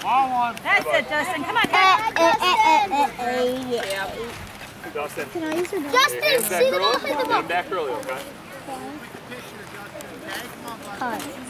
That's it, Dustin. Come on, Dustin. Can I use it? Justin, see the ball, hit the ball. Back early, okay? Cut.